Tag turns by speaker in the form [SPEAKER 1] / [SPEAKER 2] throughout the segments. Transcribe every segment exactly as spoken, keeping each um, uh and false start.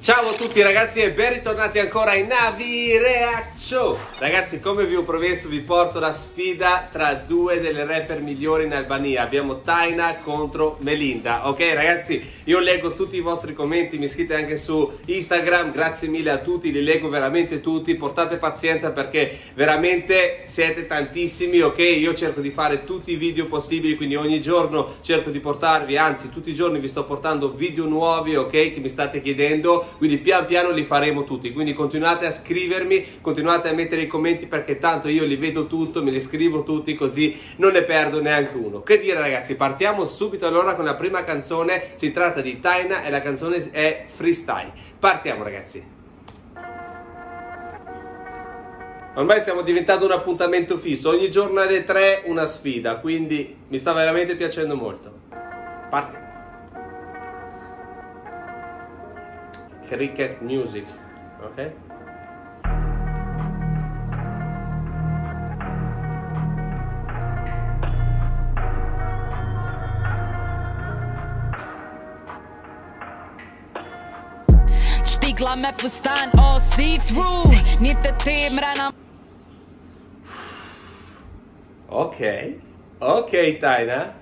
[SPEAKER 1] Ciao a tutti ragazzi e ben ritornati ancora in Navi Reaction. Ragazzi, come vi ho promesso vi porto la sfida tra due delle rapper migliori in Albania. Abbiamo Taina contro Melinda. Ok ragazzi, io leggo tutti i vostri commenti, mi scrivete anche su Instagram. Grazie mille a tutti, li leggo veramente tutti. Portate pazienza perché veramente siete tantissimi. Ok, io cerco di fare tutti i video possibili, quindi ogni giorno cerco di portarvi, anzi tutti i giorni vi sto portando video nuovi, ok, che mi state chiedendo. Quindi pian piano li faremo tutti, quindi continuate a scrivermi, continuate a mettere i commenti perché tanto io li vedo tutto, me li scrivo tutti così non ne perdo neanche uno. Che dire ragazzi, partiamo subito allora con la prima canzone, si tratta di Taina e la canzone è Freestyle. Partiamo ragazzi. Ormai stiamo diventando un appuntamento fisso, ogni giorno alle tre una sfida, quindi mi sta veramente piacendo molto. Partiamo. Cricket music, ok?
[SPEAKER 2] Stigla me fustan all see-through. Niente temrana.
[SPEAKER 1] Ok, ok Taina.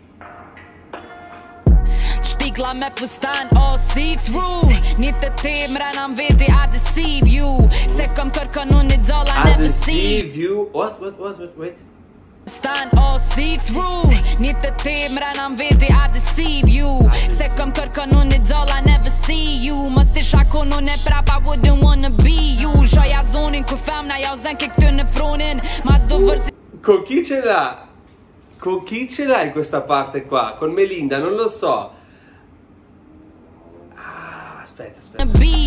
[SPEAKER 2] Stigla me fustan all see-through. Niente temrana vedi I deceive you. Se kom kërkon unë doll I never see
[SPEAKER 1] you. What, what, what, what, wait.
[SPEAKER 2] Stand all see-through. Niente temrana vedi I deceive you. Se kom kërkon unë doll I never see you. Mos ti shakon unë prap I wouldn't wanna be you. Shoja zonin kur femna ja u zen ke këtë në fronin. Mas do vërsi.
[SPEAKER 1] Con chi ce l'ha? Con chi ce l'hai questa parte qua? Con Melinda, non lo so. Aspetta, aspetta.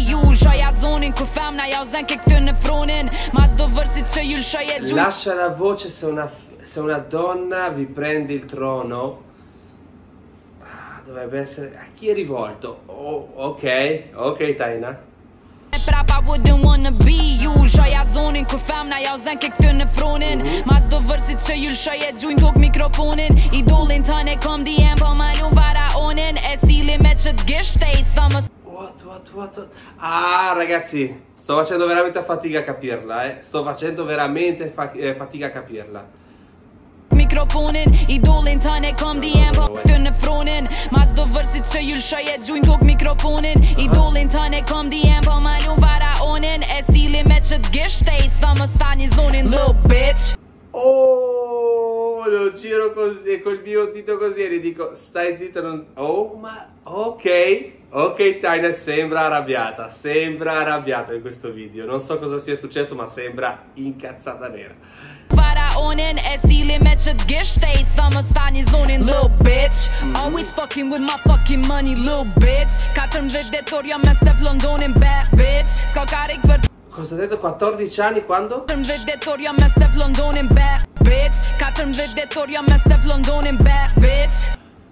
[SPEAKER 1] Lascia la voce se una, se una donna vi prende il trono. Ah, dovrebbe essere... A chi è rivolto? Oh, ok, ok Taina.
[SPEAKER 2] I wouldn't wanna be you. Shoja zonin kur femna ja u zen ke këtë në fronin. Mas do vërsit që ju lëshoj e gjujnë tok mikrofonin. Idolin tëne kom diem po malum faraonin. E sili me që t'gisht e i thëmës.
[SPEAKER 1] What, what, what, what? Ah ragazzi, sto facendo veramente fatica a capirla, eh. Sto facendo veramente fa eh, fatica a capirla.
[SPEAKER 2] Mikrofonin, idolin tëne kom diem po këtë në fronin. Mas do vërsit që ju lëshoj e gjujnë tok mikrofonin. Idolin tëne kom diem po malum faraonin. E sili me që t'gisht e i thëmës ta një zonin. Little bitch.
[SPEAKER 1] Oh, lo giro così, col mio dito così e gli dico stai zitto, non... Oh, ma... Ok, ok Taina sembra arrabbiata, sembra arrabbiata in questo video. Non so cosa sia successo ma sembra incazzata nera.
[SPEAKER 2] Faraonin, e sili me që t'gisht e i thëmës ta një zonin. Little bitch, always fucking with my fucking money, little bitch. Katërmbëdhjetë detor jam me Steph Londonin, bad bitch. S'ka karik për...
[SPEAKER 1] Cosa ha detto? quattordici anni quando?
[SPEAKER 2] Katërmbëdhjetë detor jam me Steph Londonin, bad bitch. Katërmbëdhjetë detor jam me Steph Londonin, bad bitch.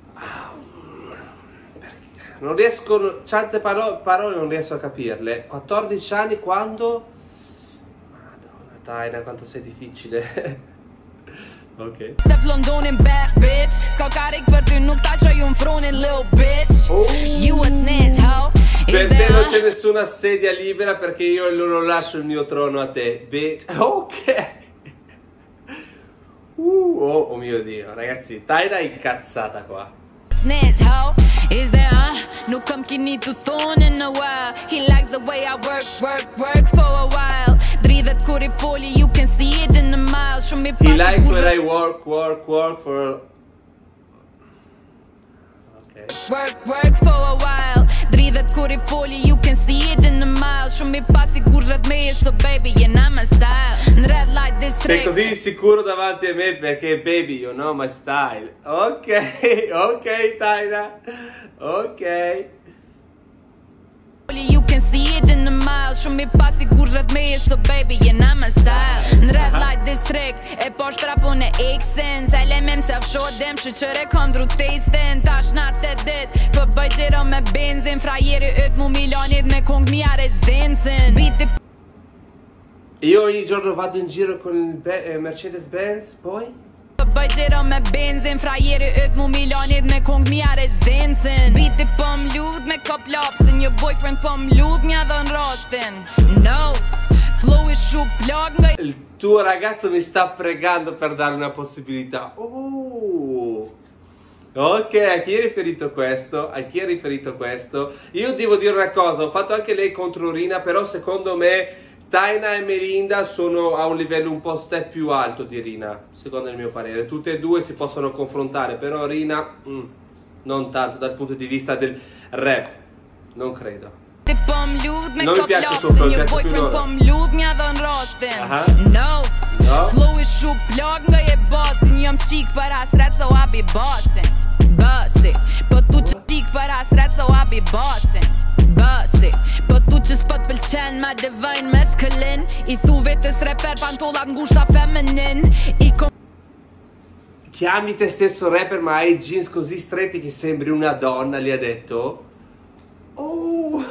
[SPEAKER 1] Non riesco, certe paro parole non riesco a capirle. quattordici anni quando? Madonna Taina, quanto sei difficile. Ok.
[SPEAKER 2] Steph Londonin, bad bitch. S'ka karik për ty nuk ta që ju më fronin, little bitch.
[SPEAKER 1] Oh.
[SPEAKER 2] You a snitch, ho.
[SPEAKER 1] Per te non c'è nessuna sedia libera perché io non lascio il mio trono a te. Bitch. Ok. Uh, oh, oh mio Dio, ragazzi, Taina è incazzata qua.
[SPEAKER 2] Snitch, ho. Is there, huh? Nuk kam kini të tonë in a while. He likes the way I work, work, work for a while. Dridhet kur I foli, you can see it in the miles. Shumë I pasi.
[SPEAKER 1] He likes when I work, work, work for... Okay.
[SPEAKER 2] Work, work for a while. Dridhet kur I foli, you can see it in the miles. Shumë I pasi kur rrët me, so baby, jena my style. Në red light district.
[SPEAKER 1] Sei così sicuro davanti a me perché baby, you know my style. Ok, ok Taina. Ok.
[SPEAKER 2] You can see it in the miles. Shumë I pasi kur rrët me, so baby, jena my style. Në red light district. E po shtrapon e X-en. Se lemem se fshodem, shqyqëre kom dru testen. Tash na të dit, për bëj gjero me benzin. Frajeri yt mu milionit me kong mi areq dancing. Biti...
[SPEAKER 1] Io ogni giorno vado in giro con il Mercedes Benz, poi?
[SPEAKER 2] Bëj gjera me benzin, frajeri yt mu milionit me kong mja rezidencin. Biti po m'lut me kop lapsin, një boyfriend po m'lut mja dhën rastin. No, flow is shu plug nga...
[SPEAKER 1] Il tuo ragazzo mi sta pregando per dare una possibilità. Oh. Ok, a chi è riferito questo? A chi è riferito questo? Io devo dire una cosa, ho fatto anche lei contro Rina, però secondo me Taina e Melinda sono a un livello un po' step più alto di Rina, secondo il mio parere. Tutte e due si possono confrontare, però Rina mm, non tanto dal punto di vista del rap, non credo. Non mi piace sopra, mi piace più loro. Aha.
[SPEAKER 2] No,
[SPEAKER 1] no.
[SPEAKER 2] Flow is shu plug nga je bosin, jam qik para sret so abi bosin. Basi, po tu që qik para sret so abi bosin. Basi, po tu që s'pot pëlqen ma devajn me skëllin. I thu vetës reper pantollat ngushta feminin. I kom...
[SPEAKER 1] Chiami te stesso rapper ma hai jeans così stretti che sembri una donna, gli ha detto. Oh,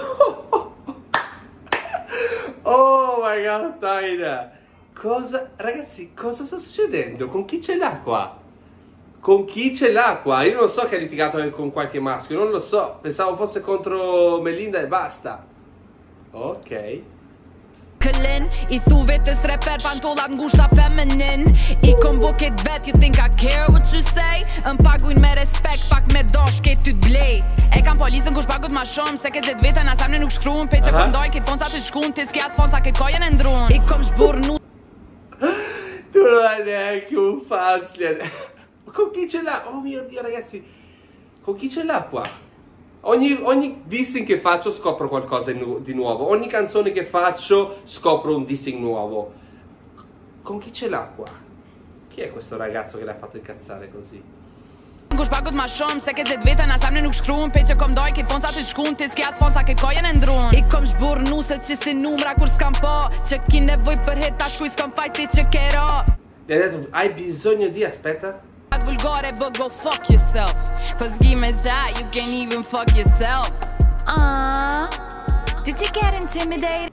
[SPEAKER 1] oh my god, Taina. Cosa, ragazzi, cosa sta succedendo? Con chi ce l'ha qua? Con chi ce l'ha qua? Io non so che ha litigato anche con qualche maschio, non lo so. Pensavo fosse contro Melinda e basta. Ok.
[SPEAKER 2] Këllin, I thu vetës reper pantollat ngushta feminin. I kom buket vet, you think I care what you say? Më paguin me respekt, pak me dosh, ke ty t'blej. E kam polisën kush pagut ma shumë, se ke zet vetën as amne nuk shkruun. Pe që kom doj, ke fonsa të shkun, ti s'ke as fonsa, ke kojen e ndrun. I kom shburnu.
[SPEAKER 1] Tu non hai neanche un fans. Con chi ce l'ha? Oh mio Dio, ragazzi. Con chi ce l'ha qua? Ogni, ogni dissing che faccio scopro qualcosa di nuovo. Ogni canzone che faccio scopro un dissing nuovo. Con chi ce l'ha qua? Chi è questo ragazzo che l'ha fatto incazzare così?
[SPEAKER 2] Kush pagut ma shumë, se ke zet vetën as amne nuk shkruun. Pe që kom doj, ke fonsa të shkun, ti s'ke as fonsa, ke kojen e ndrun. I kom shburnu se që si numra kur s'kam po. Që ki nevoj për hit, tash kuj s'kam fajti që kero.
[SPEAKER 1] Gli ha detto, hai bisogno di, aspetta.
[SPEAKER 2] Vulgare, but go fuck yourself. Cause give me that, you can't even fuck yourself. Uh, did you get intimidated?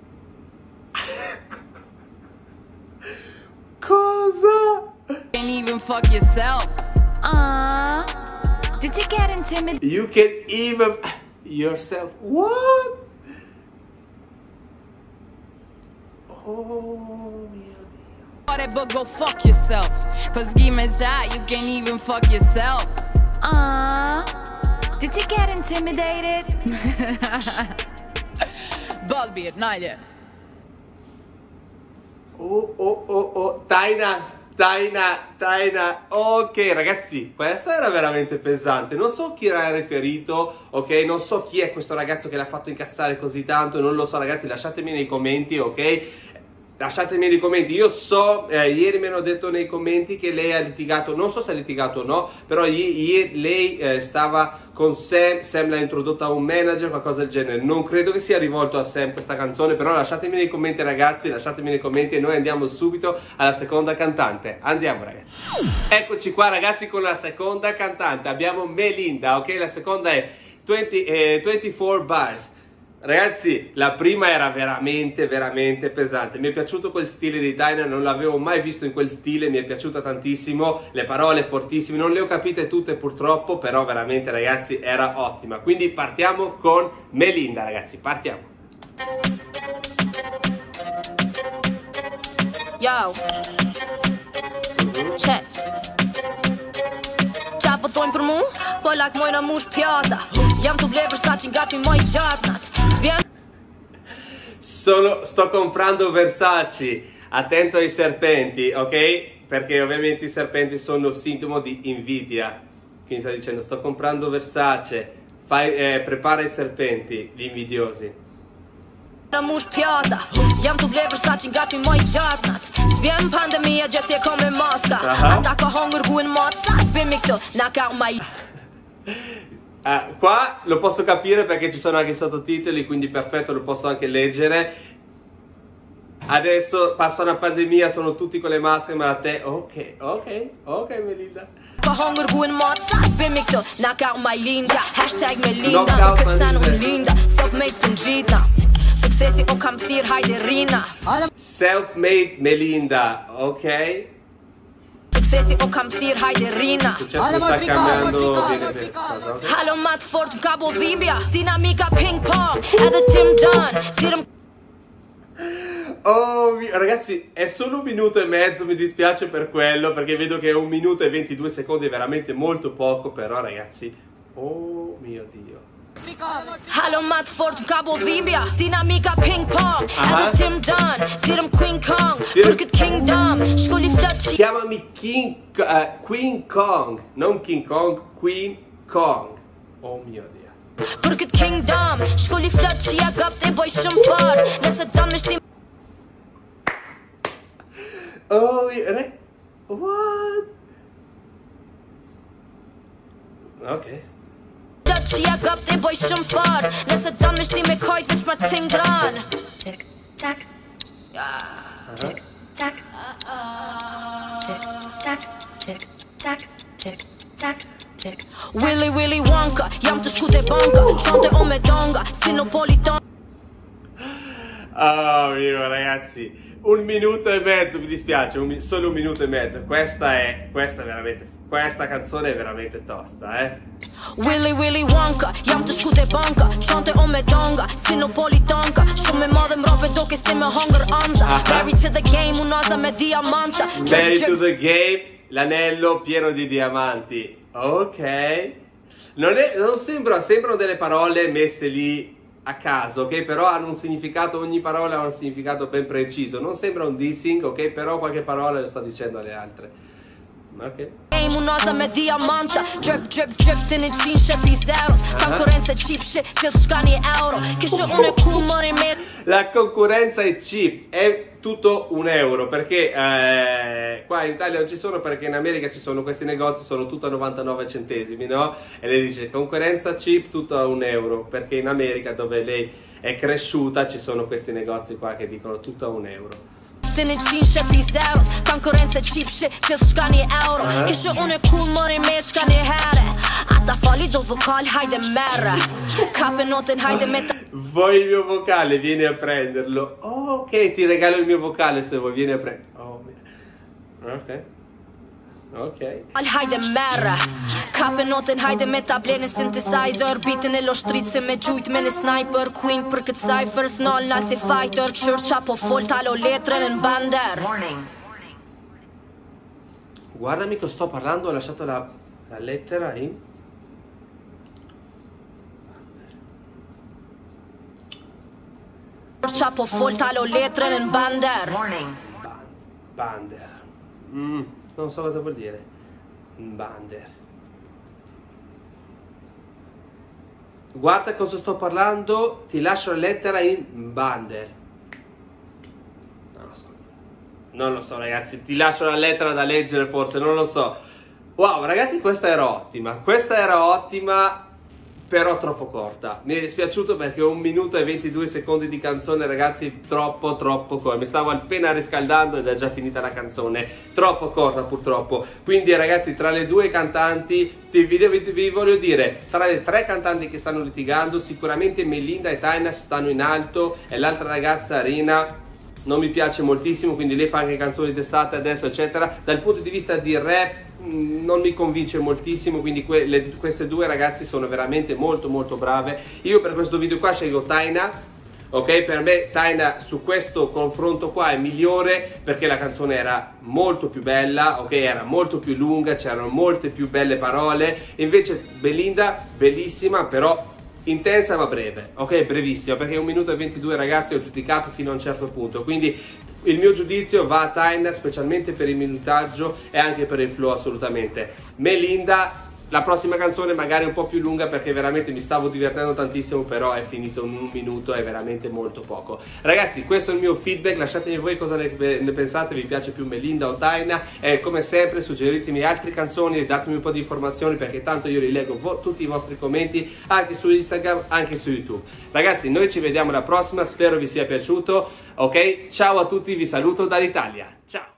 [SPEAKER 1] Cosa?
[SPEAKER 2] Can't even fuck yourself. Uh, did you get intimidated?
[SPEAKER 1] You can even yourself. What? Oh mio Dio.
[SPEAKER 2] But go fuck yourself. Cause give me that, you can't even fuck yourself. Uh, did you get intimidated? Balbir, najde.
[SPEAKER 1] Oh oh oh oh, Taina. Taina, Taina, ok ragazzi, questa era veramente pesante, non so chi era riferito, ok, non so chi è questo ragazzo che l'ha fatto incazzare così tanto, non lo so ragazzi, lasciatemi nei commenti, ok, lasciatemi nei commenti, io so, eh, ieri mi hanno detto nei commenti che lei ha litigato, non so se ha litigato o no, però ieri lei eh, stava con Sam, Sam l'ha introdotta a un manager, qualcosa del genere, non credo che sia rivolto a Sam questa canzone, però lasciatemi nei commenti ragazzi, lasciatemi nei commenti e noi andiamo subito alla seconda cantante, andiamo ragazzi. Eccoci qua ragazzi con la seconda cantante, abbiamo Melinda, ok, la seconda è venti, eh, ventiquattro bars. Ragazzi, la prima era veramente, veramente pesante. Mi è piaciuto quel stile di Taina, non l'avevo mai visto in quel stile, mi è piaciuta tantissimo, le parole fortissime, non le ho capite tutte purtroppo, però veramente ragazzi era ottima. Quindi partiamo con Melinda ragazzi, partiamo.
[SPEAKER 3] Yo, check. Qa po thojnë për mu, po lak mojna mush pjata. Jam të ble Versace nga ty moj gjartnat.
[SPEAKER 1] Sono, sto comprando Versace, attento ai serpenti, ok? Perché ovviamente i serpenti sono sintomo di invidia. Quindi sta dicendo, sto comprando Versace, fai, eh, prepara i serpenti, gli invidiosi.
[SPEAKER 3] Mush pjata, jam të ble Versace nga ty moj gjartnat. Vjen pandemia gjetje kom me maska. Ata ka hongër guen mat, sa bimi këto, na ka my...
[SPEAKER 1] Uh, qua lo posso capire perché ci sono anche i sottotitoli, quindi perfetto, lo posso anche leggere. Adesso passa una pandemia, sono tutti con le maschere, ma a te, ok, ok, ok Melinda.
[SPEAKER 3] Knockout Melinda, self-made Fungita. Successi o kam thirr hajde Rina.
[SPEAKER 1] Self-made Melinda, ok?
[SPEAKER 3] sesi o kam thirr hajde rina.
[SPEAKER 1] Successo sta cambiando, viene per cosa, ok?
[SPEAKER 3] Halo mat fort ka bo dhimbja, dinamika ping pong, edhe Tim Dunn, thirrëm.
[SPEAKER 1] Oh, ragazzi, è solo un minuto e mezzo, mi dispiace per quello, perché vedo che un minuto e ventidue secondi è veramente molto poco, però ragazzi, oh mio Dio.
[SPEAKER 3] Halo mat fort ka bo dhimbja, dinamika ping pong, edhe Tim Dunn, thirrëm Queen Kong, për këtë Kingdom, shkolli flot.
[SPEAKER 1] Chiamami King, uh, Queen Kong, non King Kong, Queen Kong. Oh mio Dio.
[SPEAKER 3] Për këtë Kingdom, shkolli flot që ja gapt e boj shumë fort, nëse dam me shtim.
[SPEAKER 1] Oh, re... what? Ok.
[SPEAKER 3] Që ja gapt e boj shumë fort, nëse dam me shtim e kajt veç ma të ngran. Tic, tac, tic, tac, tic, tac, tic, tac, tic, tac, tic. Willy Willy Wonka, jam të shku te banka, shante o me donga, si Napolitan.
[SPEAKER 1] Oh mio ragazzi, un minuto e mezzo, mi dispiace, un, solo un minuto e mezzo. Questa è, questa è veramente, questa canzone è veramente tosta, eh.
[SPEAKER 3] Willy Willy Wonka, jam të shku te banka, shante o me donga, si Napolitanka, shumë me madhe mrope toke si me hunger anza. Married to the game, unaza me diamanta.
[SPEAKER 1] Married to the game, l'anello pieno di diamanti. Ok. Non, è, non sembra, sembrano delle parole messe lì a caso, ok? Però hanno un significato, ogni parola ha un significato ben preciso. Non sembra un dissing, ok? Però qualche parola lo sta dicendo alle altre. Ok.
[SPEAKER 3] Unaza me diamanta, drip drip drip të në qinë shepi zeros, konkurrence cheap shit, gjithë shka një euro, kishë unë e ku mëri me.
[SPEAKER 1] La concorrenza è cheap, è tutto un euro, perché eh, qua in Italia non ci sono, perché in America ci sono questi negozi, sono tutto a novantanove centesimi, no? E lei dice concorrenza cheap, tutto a un euro, perché in America dove lei è cresciuta ci sono questi negozi qua che dicono tutto a un euro.
[SPEAKER 3] Të në qinë shepi zeros, konkurence cheap shit, gjithë shka një euro, kishë unë e ku mëri me shka një here, ata fali do vokal, hajde merre, kape noten, hajde me ta.
[SPEAKER 1] Vuoi il mio vocale? Vieni a prenderlo. Oh, ok, ti regalo il mio vocale se vuoi, vieni a prenderlo. Oh, ok. Ok.
[SPEAKER 3] Hajde merre, kape noten, hajde me ta blene synthesizer, bitin e lo shtrit se me gjujt me në sniper, queen për këtë cypher, s'nall na si fighter, qër qa po fol talo letren në bander.
[SPEAKER 1] Guarda amico, sto parlando, ho lasciato la, la lettera in...
[SPEAKER 3] Qa po fol talo letren në bander.
[SPEAKER 1] Bander. Mm, non so cosa vuol dire. Bander. Guarda cosa sto parlando, ti lascio la lettera in bander. Non lo so. Non lo so ragazzi, ti lascio la lettera da leggere forse, non lo so. Wow ragazzi, questa era ottima. Questa era ottima, però troppo corta. Mi è dispiaciuto perché un minuto e ventidue secondi di canzone, ragazzi, troppo troppo corta. Mi stavo appena riscaldando ed è già finita la canzone. Troppo corta purtroppo. Quindi ragazzi, tra le due cantanti, ti, vi, vi, vi voglio dire, tra le tre cantanti che stanno litigando, sicuramente Melinda e Taina stanno in alto, e l'altra ragazza Rina non mi piace moltissimo, quindi lei fa anche canzoni d'estate adesso eccetera. Dal punto di vista di rap non mi convince moltissimo, quindi que le, queste due ragazzi sono veramente molto molto brave. Io per questo video qua scelgo Taina, ok? Per me Taina su questo confronto qua è migliore, perché la canzone era molto più bella, ok? Era molto più lunga, c'erano molte più belle parole. Invece Belinda, bellissima, però intensa ma breve, ok? Brevissima, perché un minuto e ventidue ragazzi ho giudicato fino a un certo punto, quindi il mio giudizio va a Taina, specialmente per il minutaggio e anche per il flow assolutamente. Melinda, la prossima canzone magari un po' più lunga, perché veramente mi stavo divertendo tantissimo, però è finito in un minuto, è veramente molto poco. Ragazzi, questo è il mio feedback, lasciatemi voi cosa ne, ne pensate, vi piace più Melinda o Taina, e come sempre suggeritemi altre canzoni e datemi un po' di informazioni, perché tanto io li leggo tutti i vostri commenti anche su Instagram, anche su YouTube. Ragazzi, noi ci vediamo alla prossima, spero vi sia piaciuto, ok? Ciao a tutti, vi saluto dall'Italia, ciao!